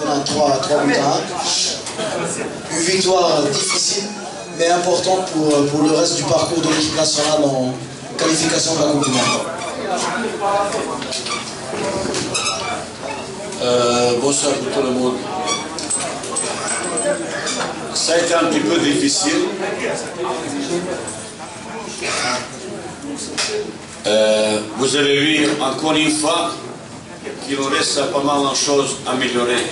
3 buts à 1. Une victoire difficile, mais importante pour le reste du parcours de l'équipe nationale en qualification de la Coupe du Monde. Bonsoir pour tout le monde. Ça a été un petit peu difficile. Vous avez vu encore une fois qu'il nous reste pas mal de choses à améliorer.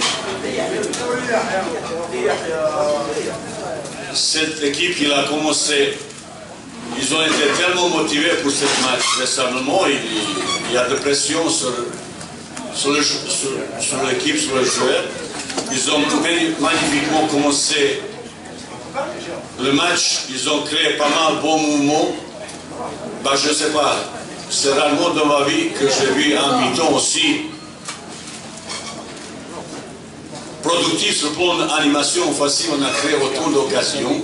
Cette équipe, il a commencé, ils ont été tellement motivés pour ce match. Récemment, il y a de pression sur l'équipe, sur les joueurs. Ils ont magnifiquement commencé le match, ils ont créé pas mal de bons mouvements. Ben, je ne sais pas, c'est rarement dans ma vie que j'ai vu un mi-temps aussi productif sur le plan d'animation offensive. On a créé autant d'occasions.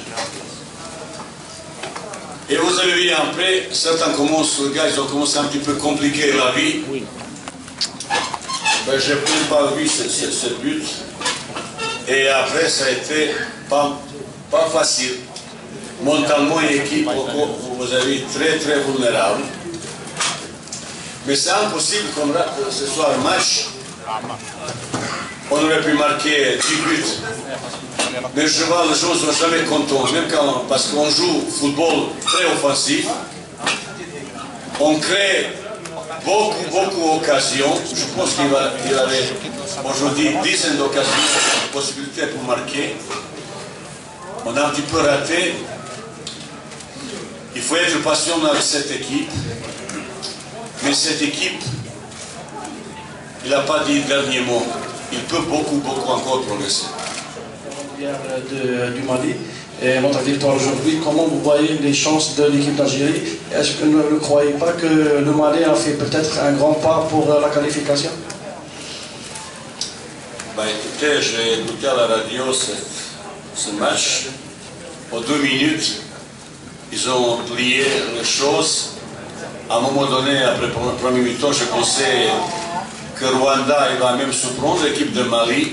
Et vous avez vu après, certains commencent, les gars, ils ont commencé un petit peu compliquer la vie. Ben, j'ai même pas vu ce but. Et après, ça a été pas facile. Mentalement, une équipe, vous avez très très vulnérable. Mais c'est impossible qu'on rate ce soir un match. On aurait pu marquer 10 buts. Mais je vois, les gens ne sont jamais contents, même parce qu'on joue football très offensif. On crée beaucoup d'occasions. Je pense qu'il avait aujourd'hui dizaines d'occasions, possibilités pour marquer. On a un petit peu raté. Il faut être patient avec cette équipe. Mais cette équipe, il n'a pas dit le dernier mot. Il peut beaucoup encore progresser. Du Mali et votre victoire aujourd'hui, comment vous voyez les chances de l'équipe d'Algérie? Est-ce que vous ne croyez pas que le Mali a fait peut-être un grand pas pour la qualification? Ben, écoutez, j'ai écouté à la radio ce match. En 2 minutes, ils ont plié les choses. À un moment donné, après le premier mi-temps, je pensais que Rwanda il va même surprendre l'équipe de Mali.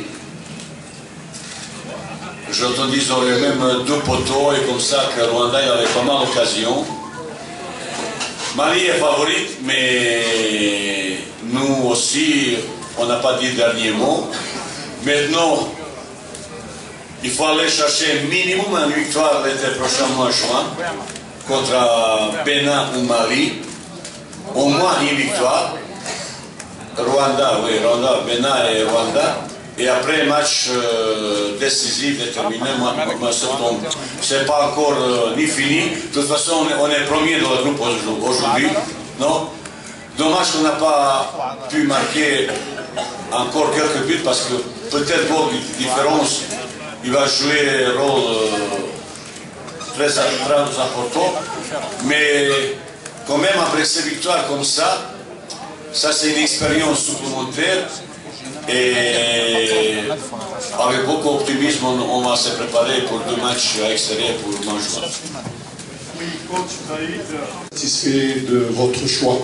J'ai entendu qu'ils auraient même 2 poteaux et comme ça que Rwanda il avait pas mal d'occasions. Mali est favorite, mais nous aussi, on n'a pas dit le dernier mot. Maintenant, il faut aller chercher minimum une victoire l'été prochain mois de juin contre Bénin ou Mali. Au moins une victoire. Rwanda, Bénin et Rwanda. Et après, match décisif déterminé en septembre. Ce n'est pas encore ni fini. De toute façon, on est premier dans le groupe aujourd'hui. Non? Dommage qu'on n'a pas pu marquer encore quelques buts parce que peut-être pour différence, il va jouer un rôle très important. Mais quand même, après ces victoires comme ça c'est une expérience supplémentaire. Et avec beaucoup d'optimisme, on va se préparer pour 2 matchs à l'extérieur pour le mois de juin. Satisfait de votre choix?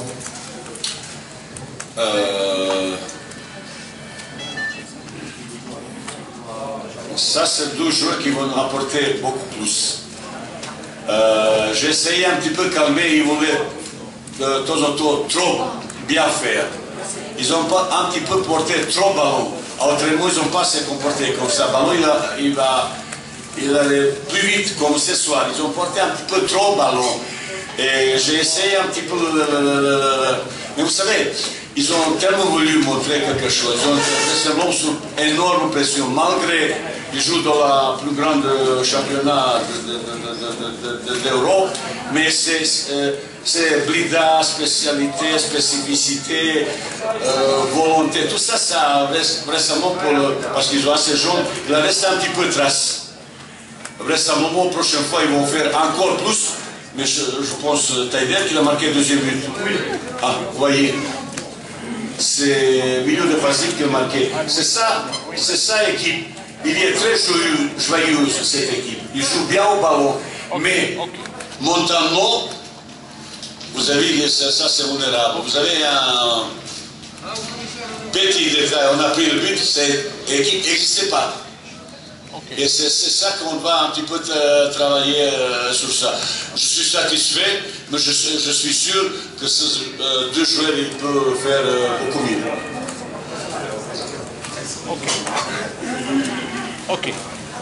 Ça, c'est 2 joueurs qui vont nous rapporter beaucoup plus. J'ai essayé un petit peu calmer, ils voulaient de temps en temps trop bien faire. Ils ont pas un petit peu porté trop ballon. Autrement, ils n'ont pas se comporté comme ça. Ballon, il allait plus vite comme ce soir. Ils ont porté un petit peu trop ballon. Et j'ai essayé un petit peu mais vous savez, ils ont tellement voulu montrer quelque chose. Ils ont été sous énorme pression, malgré qu'ils jouent dans la plus grande championnat d'Europe. Mais c'est blida, spécialité, spécificité, volonté, tout ça, ça récemment parce qu'ils ont assez jeunes, il a resté un petit peu de trace. Récemment, la prochaine fois, ils vont faire encore plus. Mais je pense, Taider qui a marqué le 2e but. Ah, vous voyez, c'est milieu de Brésil qui a marqué. C'est ça l'équipe. Il est très joyeuse, cette équipe. Il joue bien au ballon. Mais mentalement, vous avez, ça c'est vulnérable. Vous avez un petit détail, on a pris le but, c'est équipe n'existait pas. Et c'est ça qu'on va un petit peu travailler sur ça. Je suis satisfait, mais je suis sûr que ces deux joueurs ils peuvent faire beaucoup mieux. Ok.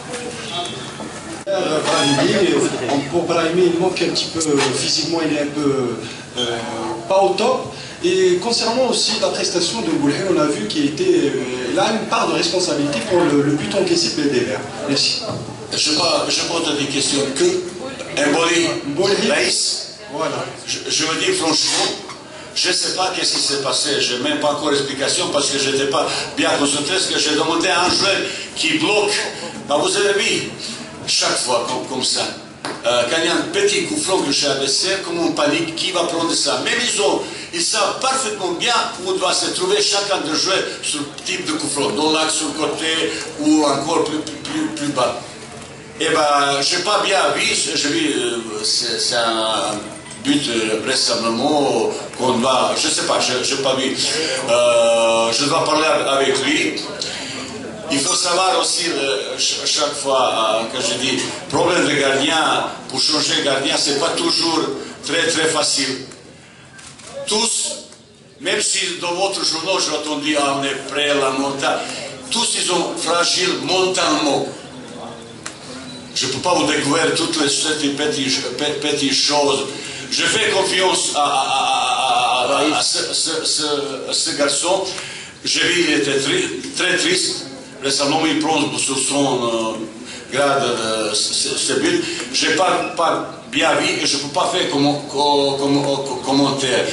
Pour Brahimi, il manque un petit peu physiquement, il est un peu pas au top. Et concernant aussi la prestation de Boulay, on a vu qu'il a une part de responsabilité pour le but encaissé par des Verts. Merci. Je pose des questions que Mboli, Laïs. Voilà. Je me dis franchement, je ne sais pas qu'est-ce qui s'est passé, je n'ai même pas encore d'explication parce que je n'étais pas bien concentré, parce que j'ai demandé à un joueur qui bloque. Bah, vous avez vu, chaque fois comme ça, quand il y a un petit coup franc que j'ai abaissé, comme on panique, qui va prendre ça? Même ils savent parfaitement bien où doit se trouver chacun de jouer sur le type de coup franc, dans l'axe sur le côté ou encore plus bas. Et ben, je n'ai pas bien vu, j'ai vu, c'est un but récemment qu'on va, je ne sais pas, je n'ai pas vu. Je dois parler avec lui. Il faut savoir aussi, chaque fois que je dis problème de gardien, pour changer de gardien, ce n'est pas toujours très facile. Tous, même si dans votre journal, j'ai entendu, on est prêt à la montagne, tous ils sont fragiles mentalement. Je ne peux pas vous découvrir toutes ces petites choses. Je fais confiance à ce garçon. J'ai vu qu'il était très triste. Récemment, il prend sur son grade ce but. Je n'ai pas bien vu et je ne peux pas faire commentaire.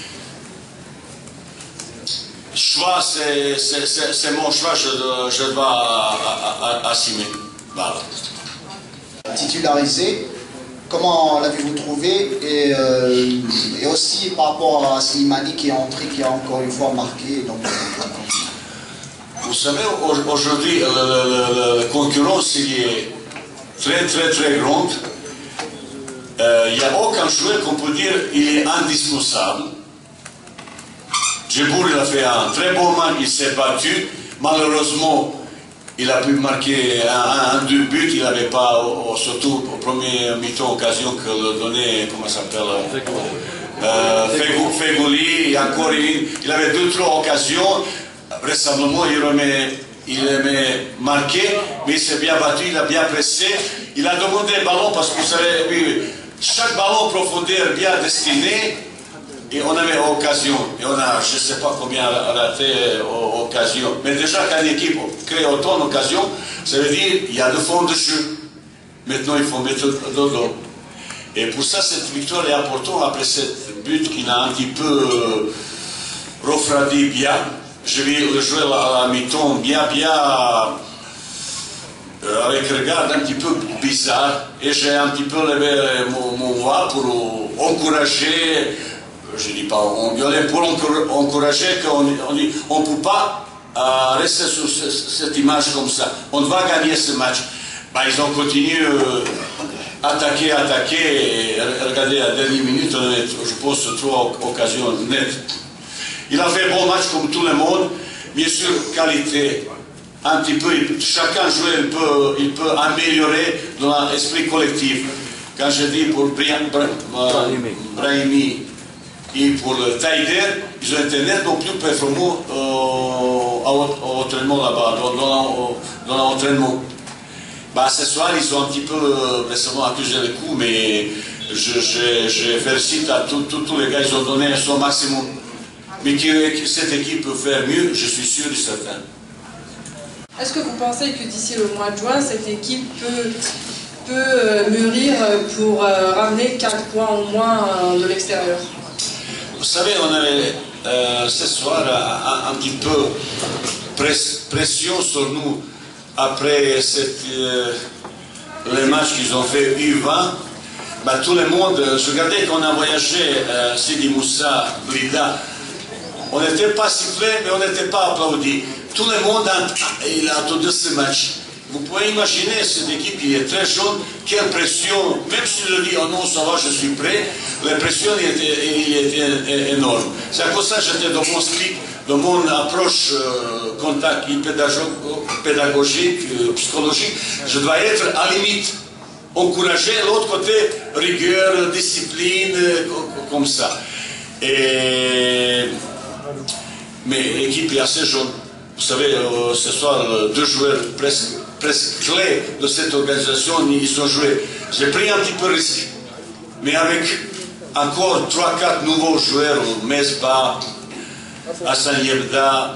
Choix, c'est mon choix, je dois assumer. Voilà. Titularisé, comment l'avez-vous trouvé et aussi par rapport à Slimani qui est entré, qui a encore une fois marqué. Donc, vous savez, aujourd'hui, la concurrence est très grande. Il n'y a aucun joueur qu'on peut dire qu'il est indispensable. Djibour, il a fait un très bon match, il s'est battu. Malheureusement, il a pu marquer deux buts, il n'avait pas, surtout au premier mi-temps, occasion que le donnait, comment ça s'appelle, Fegouli, et encore il avait 2-3 occasions. Récemment, il aimait marquer, mais il s'est bien battu, il a bien pressé. Il a demandé le ballon parce que vous savez, chaque ballon profondeur bien destiné, et on avait occasion. Et on a, je ne sais pas combien raté occasion. Mais déjà, quand l'équipe crée autant d'occasions, ça veut dire qu'il y a de fond de jeu. Maintenant, il faut mettre dedans. Et pour ça, cette victoire est importante après cette but qui a un petit peu refroidi bien. Je vais le jouer à la mi-temps bien, avec un regard un petit peu bizarre. Et j'ai un petit peu levé mon voix pour encourager, je ne dis pas engueuler, pour encourager qu'on ne peut pas rester sur cette image comme ça. On va gagner ce match. Bah, ils ont continué à attaquer, et regardez, à la dernière minute, on avait, je pense, 3 occasions nettes. Il a fait un bon match comme tout le monde, bien sûr, qualité, un petit peu, chacun joueur il peut améliorer dans l'esprit collectif. Quand je dis pour Brahimi et pour le Taider, ils ont été nettement plus performants à l'entraînement là-bas, dans l'entraînement. Bah, ce soir, ils ont un petit peu récemment accusé le coup, mais je félicite à tous les gars, ils ont donné son maximum. Mais que cette équipe peut faire mieux, je suis sûr et certain. Est-ce que vous pensez que d'ici le mois de juin, cette équipe peut mûrir pour ramener 4 points au moins de l'extérieur? Vous savez, on avait ce soir un petit peu pression sur nous après les matchs qu'ils ont fait U20. Bah, tout le monde, je regardais qu'on a voyagé, Sidi Moussa, Blida. On n'était pas sifflé, mais on n'était pas applaudi. Tout le monde il a attendu ce match. Vous pouvez imaginer cette équipe qui est très jeune, quelle pression, même si je dis oh non, ça va, je suis prêt, la pression était énorme. C'est à cause de ça que j'étais dans mon speak de mon approche contact pédagogique, psychologique, je dois être à limite. Encourager l'autre côté, rigueur, discipline, comme ça. Mais l'équipe est assez jeune. Vous savez, ce soir, 2 joueurs presque clés de cette organisation, ils ont joué. J'ai pris un petit peu de risque. Mais avec encore 3-4 nouveaux joueurs, Mesba, Hassan Yebda,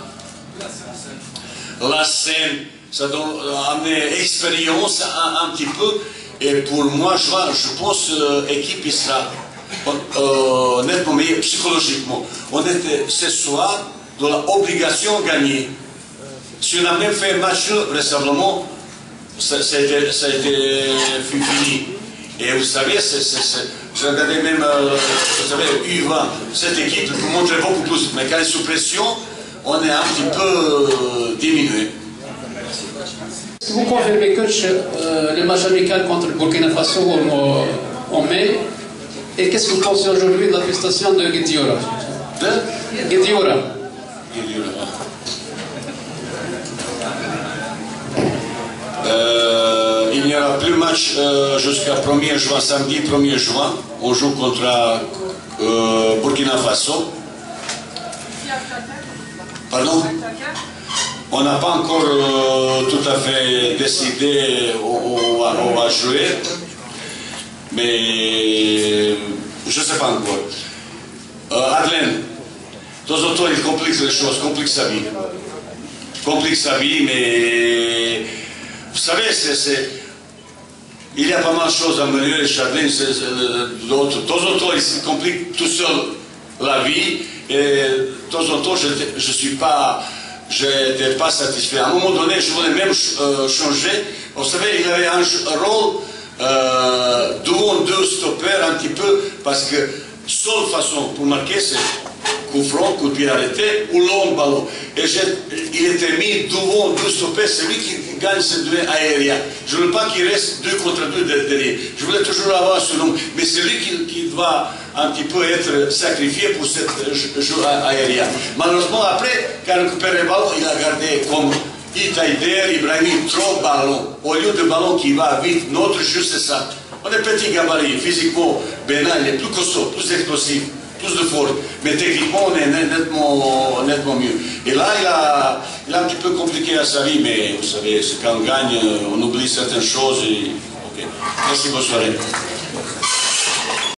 Lassen, ça doit amener expérience un petit peu. Et pour moi, je pense que l'équipe sera nettement meilleure psychologiquement. On était ce soir dans l'obligation de gagner. Si on a même fait un match récemment, ça a été fini. Et vous savez, j'ai regardé même, vous savez, U20, cette équipe peut montrer beaucoup plus. Mais quand elle est sous pression, on est un petit peu diminué. Est-ce que vous confirmez, coach, le match amical contre le Burkina Faso en mai? Et qu'est-ce que vous pensez aujourd'hui de la prestation de Guediora? Guediora. Il n'y aura plus de match jusqu'à 1er juin, samedi 1er juin. On joue contre Burkina Faso. Pardon? On n'a pas encore tout à fait décidé où on va jouer, mais je ne sais pas encore. Adlen, de temps en temps, il complique les choses, complique sa vie. Complique sa vie, mais vous savez, il y a pas mal de choses à mener chez Adlen. De temps en temps, il complique tout seul la vie, et de temps en temps, je n'étais pas satisfait. À un moment donné, je voulais même changer. Vous savez, il avait un rôle devant 2 stoppers un petit peu, parce que seule façon pour marquer, c'est coup franc, coup de pied arrêté ou long ballon. Et il était mis devant 2 stoppers, c'est lui qui gagne ce duel aérien. Je ne veux pas qu'il reste 2 contre 2 derrière. Je voulais toujours avoir ce nom, mais c'est lui qui doit un petit peu être sacrifié pour ce jeu aérien. Malheureusement, après, quand il a récupéré le ballon, il a gardé comme Itaïder, Ibrahim, trop de ballons. Au lieu de ballon qui va vite, notre jeu c'est ça. On est petit gabarit, physiquement, Bénin, il est plus costaud, plus explosif, plus de force. Mais techniquement, on est nettement mieux. Et là, il a un petit peu compliqué à sa vie, mais vous savez, quand on gagne, on oublie certaines choses. Et... Okay. Merci, bonne soirée.